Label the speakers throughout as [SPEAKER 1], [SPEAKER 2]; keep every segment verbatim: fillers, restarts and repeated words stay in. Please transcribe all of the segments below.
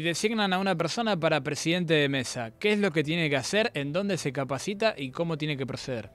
[SPEAKER 1] designan a una persona para presidente de mesa, ¿qué es lo que tiene que hacer, en dónde se capacita y cómo tiene que proceder?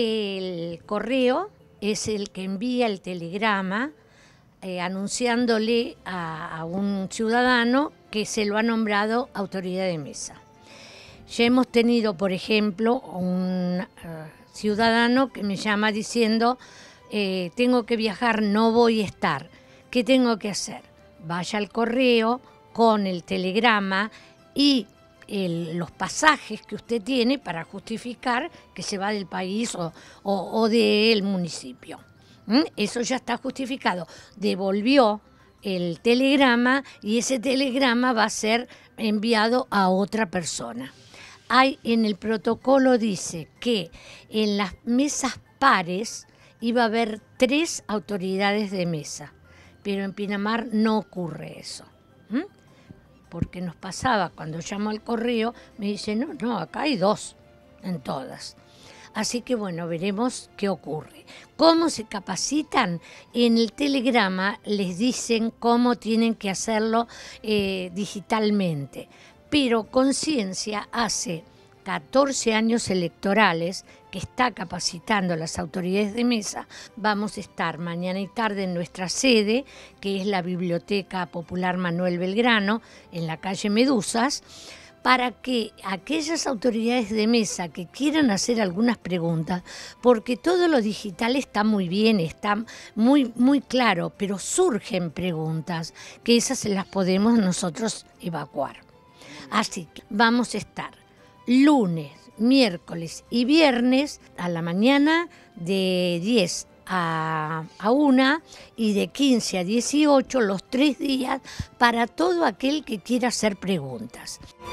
[SPEAKER 2] El correo es el que envía el telegrama eh, anunciándole a, a un ciudadano que se lo ha nombrado autoridad de mesa. Ya hemos tenido, por ejemplo, un uh, ciudadano que me llama diciendo eh, tengo que viajar, no voy a estar. ¿Qué tengo que hacer? Vaya al correo con el telegrama y el, los pasajes que usted tiene para justificar que se va del país o, o, o del municipio. ¿Mm? Eso ya está justificado. Devolvió el telegrama y ese telegrama va a ser enviado a otra persona. Hay en el protocolo dice que en las mesas pares iba a haber tres autoridades de mesa, pero en Pinamar no ocurre eso. ¿Mm? Porque nos pasaba, cuando llamo al correo, me dicen, no, no, acá hay dos en todas. Así que bueno, veremos qué ocurre. ¿Cómo se capacitan? En el telegrama les dicen cómo tienen que hacerlo eh, digitalmente. Pero Conciencia hace catorce años electorales que está capacitando a las autoridades de mesa. Vamos a estar mañana y tarde en nuestra sede, que es la Biblioteca Popular Manuel Belgrano, en la calle Medusas, para que aquellas autoridades de mesa que quieran hacer algunas preguntas, porque todo lo digital está muy bien, está muy, muy claro, pero surgen preguntas que esas se las podemos nosotros evacuar. Así que vamos a estar lunes, miércoles y viernes a la mañana de diez a una y de quince a dieciocho los tres días para todo aquel que quiera hacer preguntas.